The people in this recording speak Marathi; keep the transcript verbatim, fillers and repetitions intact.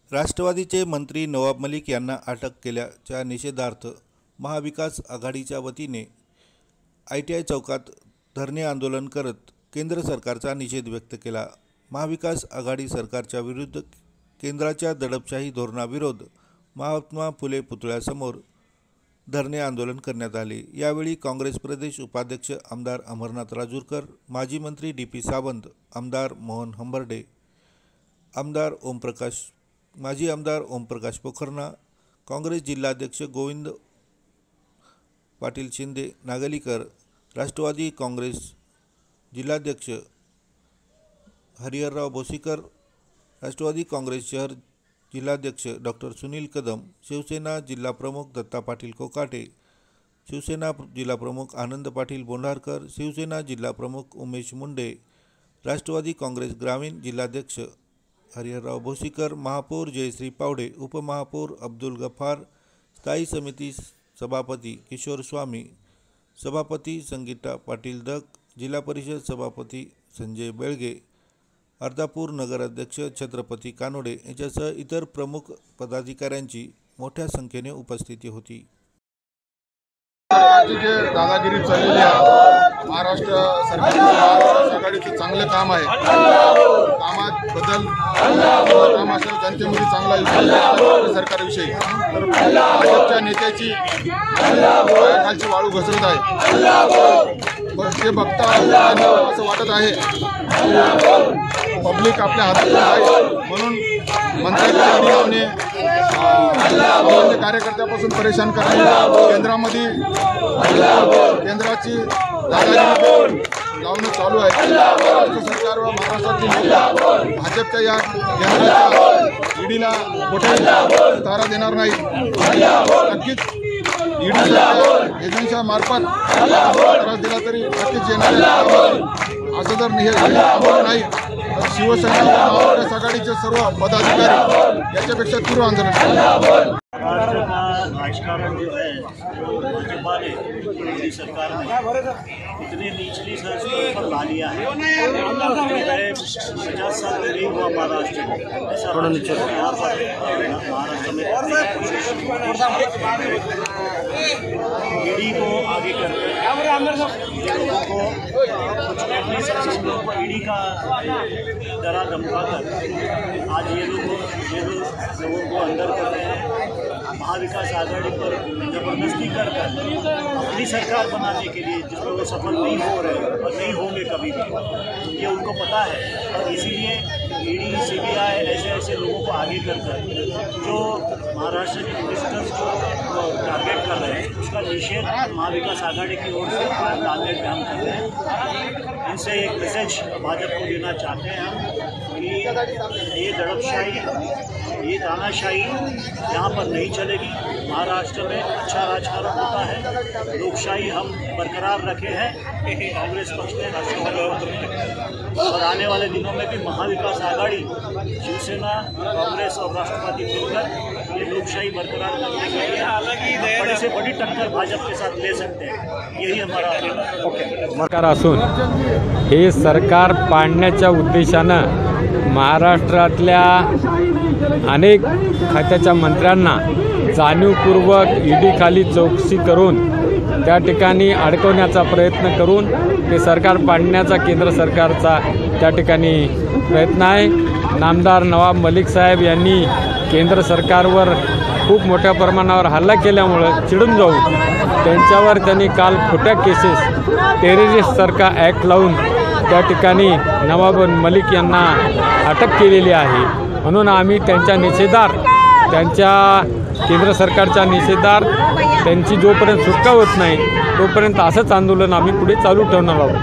राष्ट्रवादीचे मंत्री नवाब मलिक यांना अटक केल्याच्या निषेधार्थ महाविकास आघाडीच्या वतीने आय टी आय चौकात धरणे आंदोलन करत केंद्र सरकारचा निषेध व्यक्त केला। महाविकास आघाडी सरकारच्या विरुद्ध केंद्राच्या दडपशाही धोरणाविरोध महात्मा फुले पुतळ्यासमोर धरणे आंदोलन करण्यात आले। यावेळी काँग्रेस प्रदेश उपाध्यक्ष आमदार अमरनाथ राजूरकर, माजी मंत्री डी पी सावंत, आमदार मोहन हंबर्डे, आमदार ओमप्रकाश माजी आमदार ओमप्रकाश पोखरना, काँग्रेस जिल्हाध्यक्ष गोविंद पाटील शिंदे नागलीकर, राष्ट्रवादी काँग्रेस जिल्हाध्यक्ष हरिहरराव भोसीकर, राष्ट्रवादी काँग्रेस शहर जिल्हाध्यक्ष डॉक्टर सुनील कदम, शिवसेना जिल्हा प्रमुख दत्ता पाटील कोकाटे, शिवसेना जिल्हा प्रमुख आनंद पाटील बोंढारकर, शिवसेना जिल्हा प्रमुख उमेश मुंडे, राष्ट्रवादी काँग्रेस ग्रामीण जिल्हाध्यक्ष हरिहरराव भोसीकर, महापौर जयश्री पावडे, उपमहापौर अब्दुल गफ्फार, स्थायी समिती सभापती किशोर स्वामी, सभापती संगीता पाटील दक, जिल्हा परिषद सभापती संजय बेळगे, अर्धापूर नगराध्यक्ष छत्रपती कानोडे यांच्यासह इतर प्रमुख पदाधिकाऱ्यांची मोठ्या संख्येने उपस्थिती होती। जे दादागिरी चाललेली आहे, महाराष्ट्र सरकारचं आघाडीचं चांगलं काम आहे, कामात बदल काम असेल, जनतेमध्ये चांगला विषय सरकारविषयी, तर भाजपच्या नेत्याची खालची वाळू घसरत आहे। पण ते बघता असं वाटत आहे पब्लिक आपल्या हातात आहे, म्हणून मंत्र्यांनी कार्यकर्त्यापासून परेशान करणे, केंद्रामध्ये केंद्राची दादागिरी लावणं चालू आहे। राज्य सरकार व महाराष्ट्रातील भाजपच्या या केंद्राच्या ईडीला कुठे तारा देणार नाही। नक्कीच ईडी एजन्सीच्या मार्फत त्रास दिला तरी नक्कीच येणार असं जर नाही तर शिवसेना महाविकास आघाडीचे सर्व पदाधिकारी याच्यापेक्षा तीव्र आंदोलन। राजकारण जो है भाजपा ने मोदी सरकार ने इतनी निचली संस्कृति पर ला लिया है। पचास साल नहीं हुआ महाराष्ट्र में ऐसा यहाँ पर महाराष्ट्र में ईडी को आगे करके लोगों को कुछ नहीं सकते, ईडी का डरा धमका कर आज ये लोग ये लोग लोगों को अंदर कर रहे हैं। महाविकास आघाड़ी पर जबरदस्ती कर कर अपनी सरकार बनाने के लिए जिसमें वो सफल नहीं हो रहे और नहीं होंगे कभी भी, ये उनको पता है। इसीलिए ईडी सीबीआई ऐसे ऐसे लोगों को आगे कर कर जो महाराष्ट्र के मिनिस्टर्स को टारगेट कर रहे हैं उसका निषेध महाविकास आघाड़ी की ओर से टारगेट हम कर रहे हैं। इनसे एक मैसेज भाजपा को देना चाहते हैं हम कि ये दड़पशाही, ये तानाशाही यहाँ पर नहीं चलेगी। महाराष्ट्र में अच्छा राजकारण होता है, लोकशाही हम बरकरार रखे हैं कांग्रेस पक्ष ने, राष्ट्रवादी, और आने वाले दिनों में भी महाविकास आघाड़ी शिवसेना कांग्रेस और राष्ट्रवादी मिलकर ये लोकशाही बरकरार रखने के लिए बड़ी से बड़ी टक्कर भाजपा के साथ ले सकते हैं। यही हमारा सरकार असून हे सरकार पाडण्याच्या उद्देशानं महाराष्ट्रातल्या अनेक खात्याच्या मंत्र्यांना जाणीवपूर्वक ईडीखाली चौकशी करून त्या ठिकाणी अडकवण्याचा प्रयत्न करून ते सरकार पाडण्याचा केंद्र सरकारचा त्या ठिकाणी प्रयत्न आहे। नामदार नवाब मलिक साहेब यांनी केंद्र सरकारवर खूप मोठ्या प्रमाणावर हल्ला केल्यामुळं चिडून जाऊन त्यांच्यावर त्यांनी काल खोट्या केसेस टेररिस्टसारखा ॲक्ट लावून त्या ठिकाणी नवाब मलिक यांना अटक केलेली आहे। म्हणून आम्ही त्यांच्या निषेधार्थ, त्यांच्या केंद्र सरकारच्या निषेधार्थ त्यांची जोपर्यंत सुटका होत नाही तोपर्यंत असंच आंदोलन आम्ही पुढे चालू ठेवणार आहोत।